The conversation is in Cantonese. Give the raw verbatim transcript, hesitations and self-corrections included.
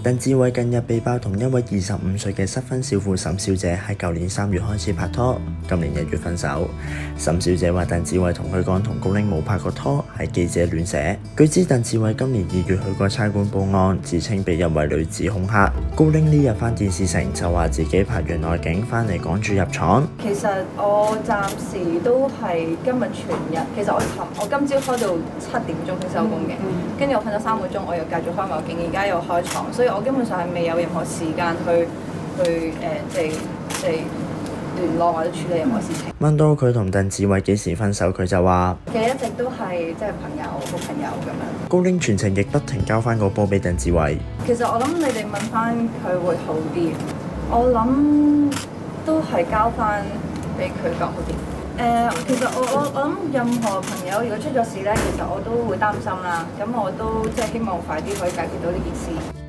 鄧智偉近日被爆同一位二十五歲嘅失婚少婦沈小姐喺舊年三月開始拍拖，今年一月分手。沈小姐話鄧智偉同佢講同高鈴冇拍過拖，係記者亂寫。據知鄧智偉今年二月去過差館報案，自稱被一位女子恐嚇。高鈴呢日返電視城就話自己拍完外景返嚟趕住入廠。 其實我暫時都係今日全日，其實我尋我今朝開到七點鐘先收工嘅，跟住、嗯、我瞓咗三個鐘，我又繼續開外景，而家又開廠，所以我基本上係未有任何時間去去誒、呃，即係即係聯絡或者處理任何事情。 問到佢同鄧智偉幾時分手，佢就話： 其實一直都係即係朋友，好朋友咁樣。 高鈴全程亦不停交翻個波俾鄧智偉。 其實我諗你哋問翻佢會好啲，我諗都係交翻俾佢講好啲。誒、呃，其實我我我諗任何朋友如果出咗事咧，其實我都會擔心啦。咁我都即係希望快啲可以解決到呢件事。